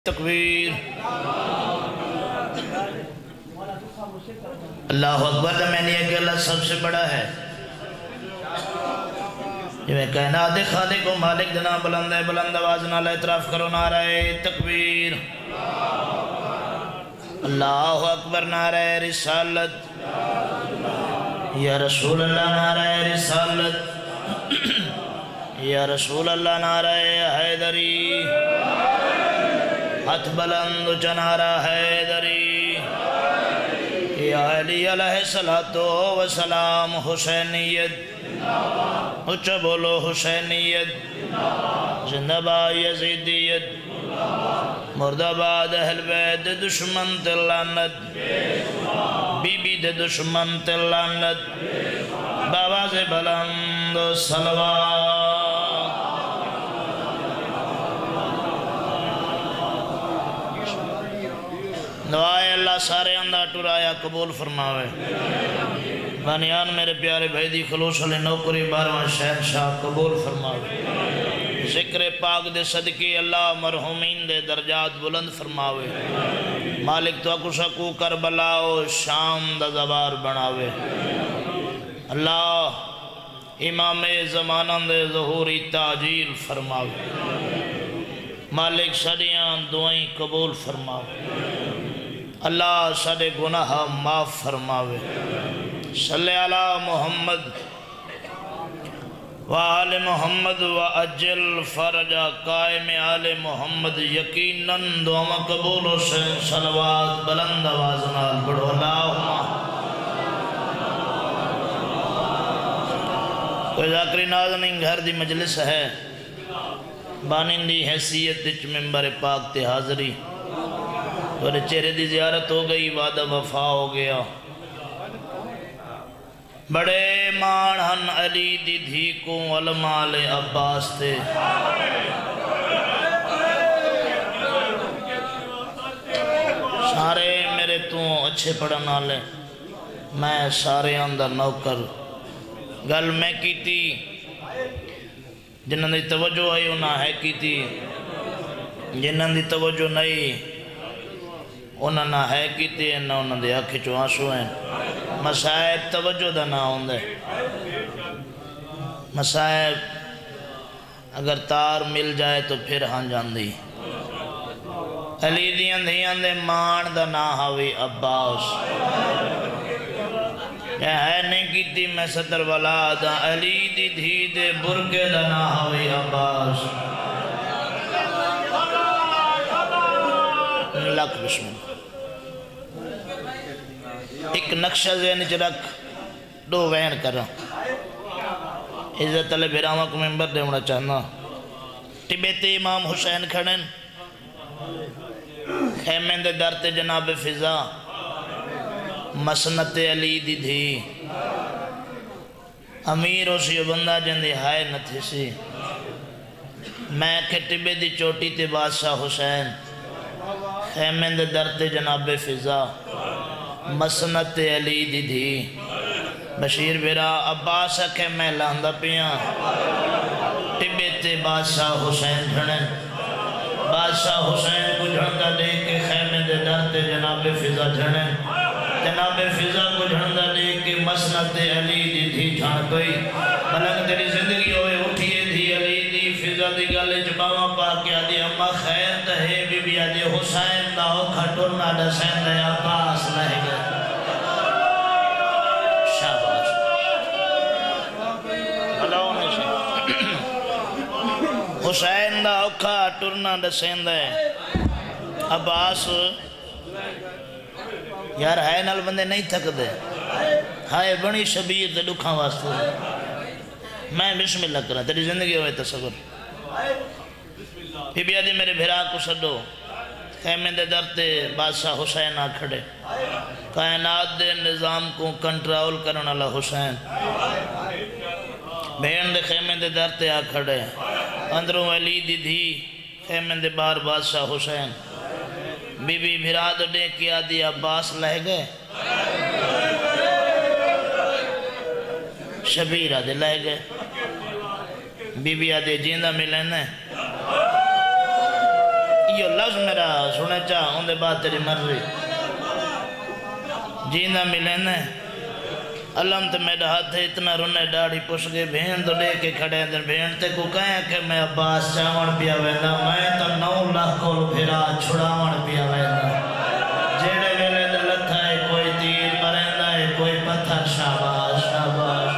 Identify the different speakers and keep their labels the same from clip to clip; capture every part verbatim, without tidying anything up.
Speaker 1: تکبیر اللہ اکبر دا میں نے یہ کہ اللہ سب سے بڑا ہے جو میں کائنات خالق و مالک دنا بلند ہے بلند آواز نال اعتراف کرو نعرہ تکبیر اللہ اکبر نعرہ رسالت یا رسول اللہ نعرہ رسالت یا رسول اللہ نعرہ حیدری ہاتھ بلند چنارہ حیدری یا علی علیہ السلام حسینیت اچھا بولو حسینیت زندہ باد یزیدیت مرد آباد اہل بیت دشمن تلانت بی بی دے دشمن تلانت باواز بلند صلوات دعائے اللہ سارے اندھا ٹرایا قبول فرماوے بانیان میرے پیارے بھائی خلوص علی نوکری بارواں شہنشاہ قبول فرماوے ذکر پاک دے صدقی اللہ مرحومین دے درجات بلند فرماوے مالک تو اکو سکو کربلاو شام دا زبار بناوے اللہ امام زمانہ دے ظہوری تاجیل فرماوے مالک سڑیاں دعائیں قبول فرماوے اللہ سارے گناہ معاف فرماوے صلی اللہ محمد وآل محمد وعجل فرجا قائم آل محمد یقیناً دعا قبول حسین صلوات بلند آوازنال بڑھو اللہم کوئی ذاکری ناظرین گھر دی مجلس ہے بانندی حیثیت تچ ممبر پاک تے حاضری اور چہرے دی زیارت ہو گئی وعدہ وفا ہو گیا بڑے مانہن علی دی دھیکوں علمال عباس تھے سارے میرے تو اچھے پڑھنا لے میں سارے اندر نوکر گل میں کی تھی جنہاں دی توجہ ہے انہاں ہے کی تھی جنہاں دی توجہ نہیں انہاں نہ ہے کیتے ہیں نہ انہاں دے آنکھیں چو آنسو ہیں مسائب توجہ دا نہ ہوندے مسائب اگر تار مل جائے تو پھر ہاں جاندی علی دیاں دیاں دے مان دا نہ ہوئی عباس کیا ہے نہیں کیتی میں صدر والا دا علی دی دھی دے برکے دا نہ ہوئی عباس لکھ بسم اللہ ایک نقشہ ذہن چ رکھ دو وین کر عزت علی بھیراما کو ممبر دے ہونا چاہنا ٹبیت امام حسین کھڑن خیمین دے درت جناب فضا مسنت علی دی دھی امیر ہو سی بندہ جندی ہائے نہ تھی سی میں کہ ٹبے دی چوٹی تے بادشاہ حسین خیمین دے درت جناب فضا مسنت علی دی دھی بشیر بیرا عباس اکھے میں لاندہ پیاں ٹبے تے بادشاہ حسین جھڑن بادشاہ حسین کو جھڑندہ دے کے خیمین دے درت جناب فضا جھڑن جناب فضا کو جھڑندہ دے کے مسنت علی دی دھی جھڑ گئی بلنگ تیری زندگی ہوئے اٹھئے دھی علی دی فضا دی گلے جباوہ پاکیا دی اما خیر تہے بی بی آدھی حسین دا ہو کھٹورنا دسین دے عباس لہ گئے شاباش حسین دا ہو کھٹورنا دسین دے عباس یار ہے نال بندے نہیں تھک دے ہائے بڑی شبیر دے لکھاں واسطے میں بسم اللہ کرا تیری زندگی ہوئے تصور بی بی آدھی میرے بھیرا کو سڈو خیمے دے درتے بادشاہ حسین آ کھڑے کائنات دے نظام کو کنٹرول کرنے والا حسین بہن دے خیمے دے درتے آ کھڑے اندروں علی دی دھی خیمے دے بار بادشاہ حسین بی بی بھیرا دو ڈے کیا دی عباس لہ گئے شبیر آدھے لہ گئے بی بی آدھے جیندہ ملیں یہ لفظ میرا سنے چاہ ان دے بعد تیری مرضی جیندہ ملین ہے علم تے میرا ہاتھ ہے اتنا رونے ڈاڑی پوش گئے بھین تو لے کے کھڑے ہیں بھین تے کو کہیں کہ میں عباس چاون پیا وینا میں تو نو لاکھ کول پھرا چھڑاون پیا وینا جیڑے ویلے دلت ہے کوئی تیر پرندہ ہے کوئی پتھر شاباش شاباش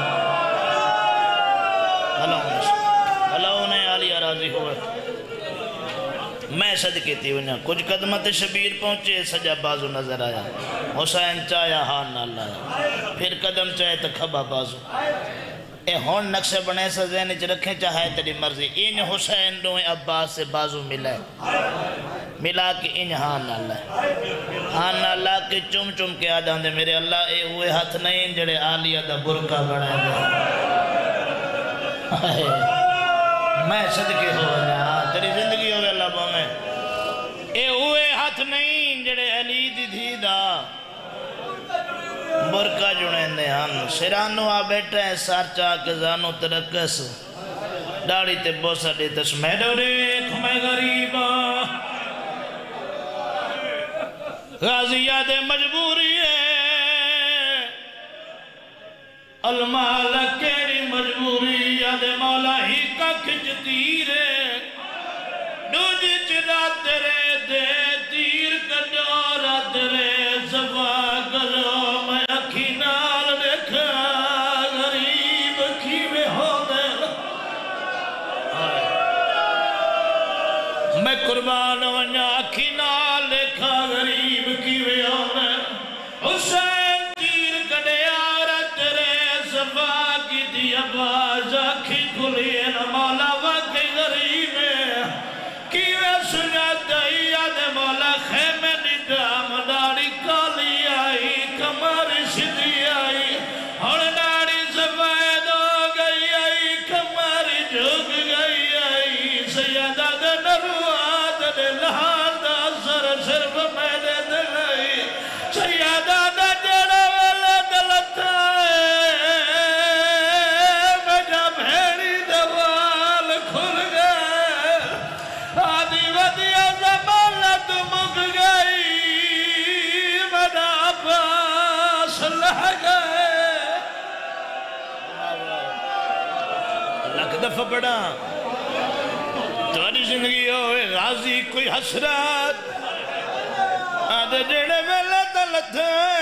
Speaker 1: اللہ انہیں عالیہ راضی ہوئے میں صدقے تھی ونیا کچھ قدمت شبیر پہنچے سجا بازو نظر آیا حسین چاہیا ہاں نہ لایا پھر قدم چاہے تو کھبا بازو اے ہون نقشہ بنے سا ذہن چ رکھیں چاہے تیری مرضی ان حسین دوئیں عباس سے بازو ملے ملا کے ان ہاں نہ لائے ہاں نہ لا کے چم چم کے آدھان دے میرے اللہ اے ہوئے ہاتھ نہیں جڑے آلیہ دا برکہ بڑھائے دے میں صدقے ہو ونیا تیری زندگی ہوگا اللہ باؤں اے ہوئے ہاتھ نہیں جڑے علی دی دھی دا برکہ جڑیں دے ہن سرانو آ بیٹھے ہیں سار چاہ کے زانو ترکس ڈاڑی تے بوسا دیتس میڈو دیکھ میں غریبا غازیہ دے مجبوری ہے المالک کیڑی مجبوری یاد مولا ہی کا کھچتی رے دوجی چرات رے دے تیر کجو رات رے زفا کرو میں اکھی نال دیکھا غریب کھیوے ہو دے میں قربان ونیا اکھی نال دیکھا غریب کھیوے ہو دے حسین تیر کڈے آرت رے زفا کی دی آواز اکھی کھلی ہے مولا واقعی غریب ہے کیوے سنت یاد مولا خیمے نڈام ڈاڑی کالی آئی کماری سدھی آئی اور ڈاڑی سفید ہو گئی آئی کماری جھگ گئی آئی سیدہ دے نروات دے لحاظ دا سر صرف میں دے دلائی سیدہ دے جڑا والا دلتا ہے میں جب بھیڑی دوال کھل گئے آدھی ودیا زمانت مک گئی میرا عباس لہ گئے لکھ دفعہ پڑھا تمہاری زندگی ہوئے غازی کوئی حسرات آدھے جڑے ویلے دلت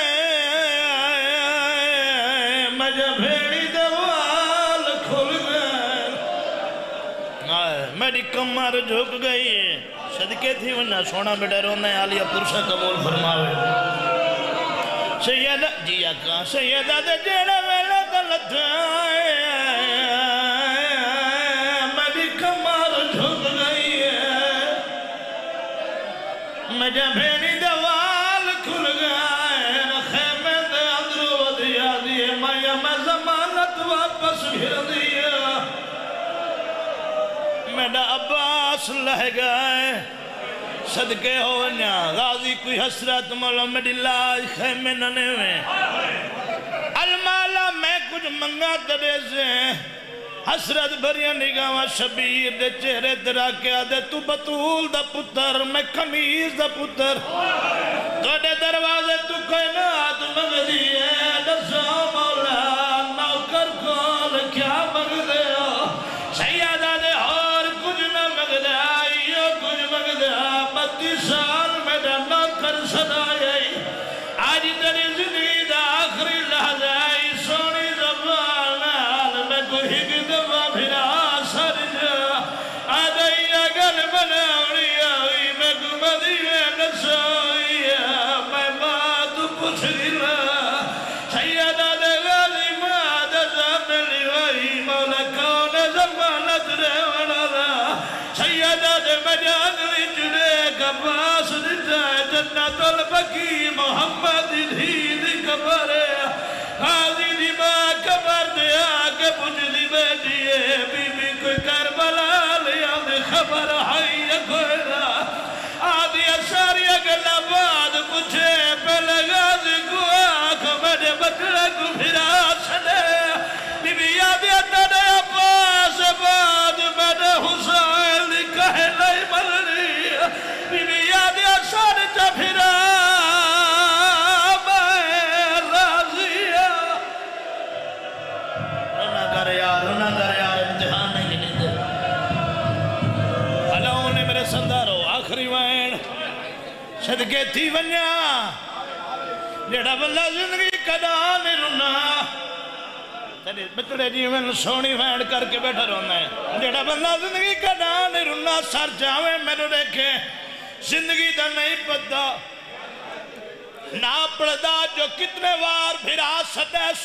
Speaker 1: مجھے بھیڑی دوال کھل گئے میری کمر جھک گئی صدقے تھی ونہ سونا بیٹا رونے عالیہ پرشہ قبول فرماوے سیدہ جی آقا سیدہ دے جڑے ویلے دلت میری کمر جھک گئی ہے مجھے بھیڑی دوال کھل گئے خیمے دے اندرو دیا دیئے میں میں زمانت واپس گھر دیا میرا عباس لہ گئے صدقے ہو ونیا غازی کوئی حسرت مولا میری لاج خیمے ننے میں المالا میں کچھ منگا ترے سے حسرت بھریا نگاہ شبیر دے چہرے ترا کیا دے تو بطول دا پتر میں کمیز دا پتر توڑے دروازے تو کائنات مگ دیئے دسو مولا نوکر کول کیا مگ دے ہو سیادہ دے اور کچھ نہ مگ دے آئیو کچھ مگ دے بتی سال میرا نوکر صدائی آج تیری زندگی دا آخری لحظہ آئی سونی زبان آل میں کو ہی دفعہ پھرا سر جا آدھائی اگر بناوڑی آئی میں کو مدینے نسوئی میں بات پوچھ گلا سیدہ دے غازی ماد زمن لیوائی مولا کون زمانت ریوڑا دا سیدہ دے مجاد وچنے کباس دیتا ہے جنت البقی محمد دھید کبر غازی دی ماں کبر دے آگے پوچھ دی بیٹی ہے بی بی کوئی کربلا لیا دے خبر ہائی کوئی دا آدھی اشاری اگلا بعد پوچھے پہلے غازی کو آنکھ میرے بچڑے کو پھرا چھڑے بی بی یادی اٹھنے عباس بعد میرے حسین دی کہے نہیں ملنی حسین صدقے تھی ونیا جڑا بندہ زندگی کدا نہیں رونا تیرے بچڑے جی میں سونی وینڈ کر کے بیٹھا رونا ہے جڑا بندہ زندگی کدا نہیں رونا سر جاویں میں دیکھے زندگی دا نہیں پتا نا پڑھدا جو کتنے وار پھرا سدیس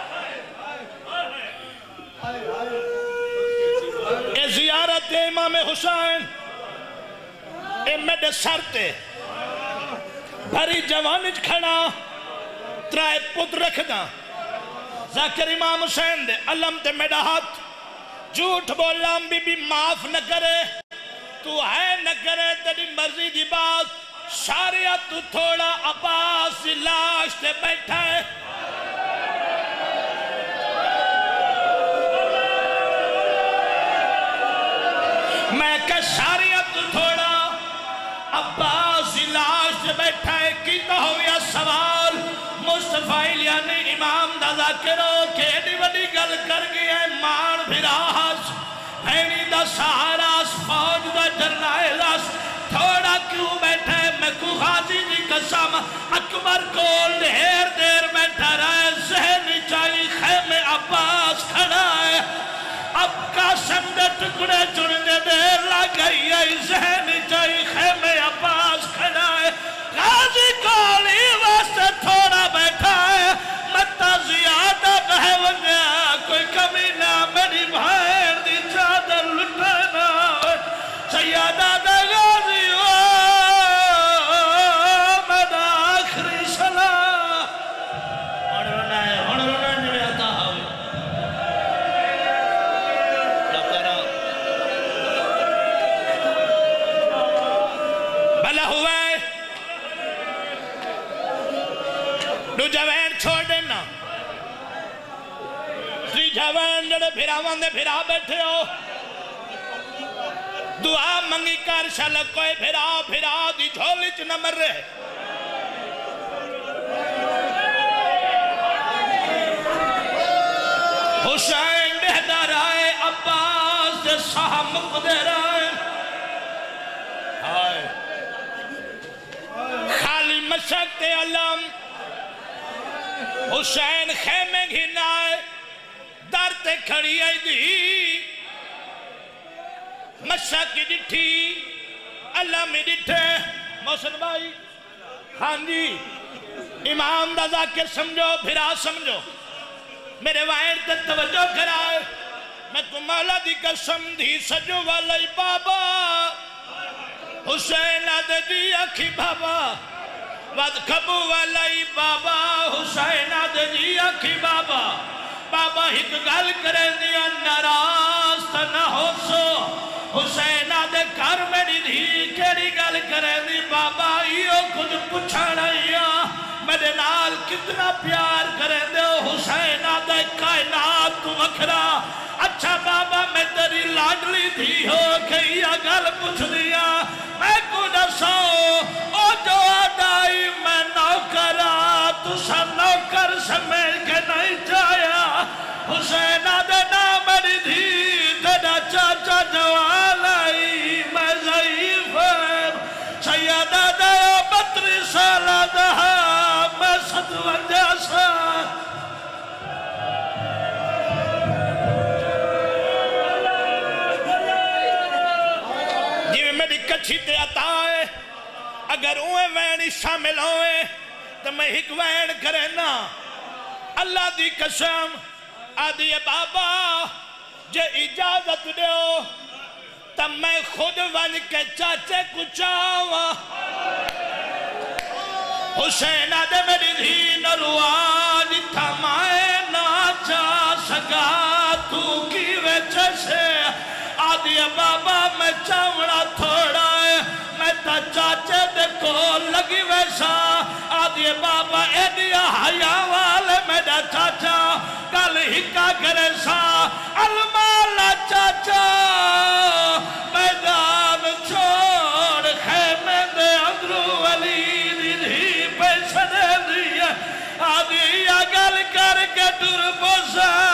Speaker 1: اے زیارت امام حسین اے میڈے سر تے بھری جوانج کھڑا ترائے پت رکھ دا ذاکر امام حسین دے علم تے میڈا ہاتھ جھوٹ بولام بی بی معاف نہ کرے تو ہے نہ کرے تیری مرضی دی بات شاریہ تو تھوڑا عباس لاش تے بیٹھا ہے میں کہ شاریہ تو تھوڑا عباس لاش تے بیٹھا ہے کیتا ہویا سوال مصطفیٰ یعنی امام دا ذاکرو کیڑی وڈی گل کر گیا ہے مان بھراس بھینی دا سہاراس فوج دا جرنائلاس تھوڑا کیوں بیٹھا ہے میں کو غازی جی قسم اکبر کول دیر دیر بیٹھا رہا ہے ذہنی چاہی خیمے عباس کھڑا ہے اب قاسم دے ٹکڑے چڑھنے دیر لگئی ہے ذہنی چاہی خیمے عباس کھڑا ہے غازی کول ہی واسطے تھوڑا بیٹھا ہے متا زیادہ بہے ونیا کوئی کمی نہ میری بھائر دی چادر لٹانا سیادہ دا غازی ہو میرا آخری صلاح ہن رونا ہے ہن رونا جوڑے عطا ہوئے لکرہ بھلا ہوئے دو جوین چھوڑ دینا سی جوین جڑے پھرا وندے پھرا بیٹھے ہو دعا منگی کر شلک کوئی پھرا پھرا دی جھولی چ نمر رہے حسین بہدر آئے عباس دے ساہ مقدر آئے آئے خالی مشک تے علم حسین خیمے گھنائے در تے کھڑی آئی دی مشک کی ڈٹھی اللہ میں ڈٹھے محسن بھائی ہاں جی امام دا ذاکر سمجھو پھرا سمجھو میرے وائر تے توجہ کرائے میں تو مولا دی قسم دی سجو والی بابا حسین آدھے دی اکھی بابا ود کبو والی بابا حسین آدھے دی اکھی بابا بابا ایک گل کرے دیا ناراض تا نہ ہو سو حسین آدھے کر میری دھی کیڑی گل کرے دی بابا ایو کچھ پچھاڑیا میرے نال کتنا پیار کرے دے حسین آدھے کائنات تو وکھرا اچھا بابا میں تیری لاڈلی دھی ہو کئی گل پوچھ دیا میں کو دسو او جو آدائی میں نوکرا تو سا نوکر سمیل کے نہیں جایا حسین آدھے نا میری دھی تیرا چاچا جوال آئی میں ضعیف سیدہ دیا بطری سالہ دہا میں ستونجا سا جی میں میری کچھی تے آتا ہے اگر اوہ وینی شامل ہوئے تو میں ایک وین کرے نا اللہ دی قسم آدھی بابا جے اجازت دیو تب میں خود ون کے چاچے کو چاہوا حسین آدھے میری دھی نروان تھمائے نہ چاہ سکا تو کی وجہ سے آدھی بابا میں چاوڑا تھوڑا ہے میں تا چاچے دے کو لگی ویسا آدھی بابا ایڈیا حیاء والے میرا چاچا کل ہی کا کرے سا المالا چاچا میدان چھوڑ خیمے دے اندرو ولی دی دھی پیسے دے دیا آدھی یا گل کر کے در بوسا